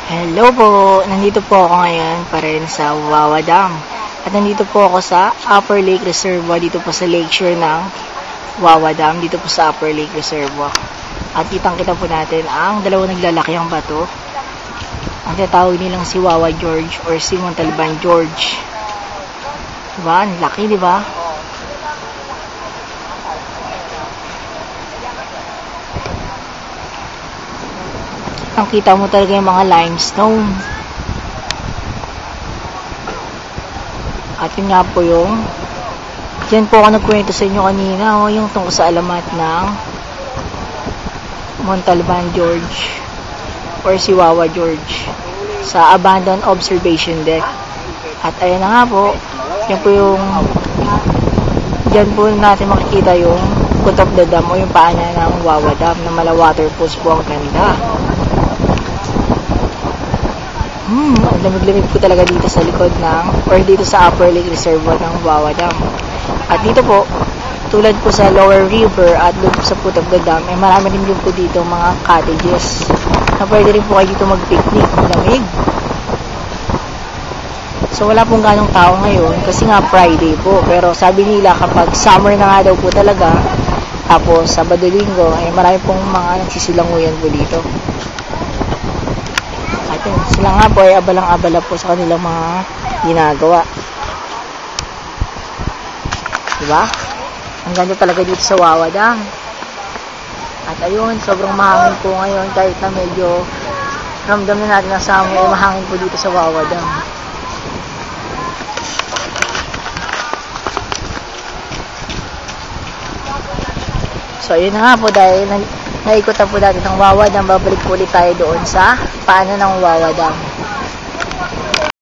Hello po! Nandito po ako ngayon pa rin sa Wawa Dam. At nandito po ako sa Upper Lake Reservoir, dito po sa lakeshore ng Wawa Dam, dito po sa Upper Lake Reservoir. At kitang-kita po natin ang dalawang naglalakiang bato. Ang tinatawag nilang si Wawa George or si Montalban George. Diba? Ang laki, diba? Ang kita mo talaga yung mga limestone. At yun nga po yung dyan po ako nagkwento sa inyo kanina, yung tungkol sa alamat ng Montalban George or si Wawa George sa abandoned observation deck. At ayan na nga po, yan po yung dyan po natin makikita yung foot of the dam o yung paanan ng Wawa Dam na mala waterfalls po. Ang ganda. Lamig-lamig po talaga dito sa likod ng or dito sa Upper Lake Reservoir ng Wawa Dam. At dito po, tulad po sa Lower River at doon po sa foot of the dam, ay marami rin po dito mga cottages na pwede rin po kayo dito mag-picnic, malamig. So wala pong ganong tao ngayon kasi nga Friday po, pero sabi nila kapag summer na nga daw po talaga, tapos Sabado Linggo, ay marami pong mga nagsisilanguyan po dito. At yun, sila nga po ay abalang-abala po sa kanilang mga ginagawa. Diba? Ang ganda talaga dito sa Wawa Dam. At ayun, sobrang mahangin po ngayon kahit na medyo ramdam na natin na sa amoy, mahangin po dito sa Wawa Dam. So ayun na nga po, dahil naikot na po natin ng Wawa Dam, babalik po ulit tayo doon sa paanan ng Wawa Dam.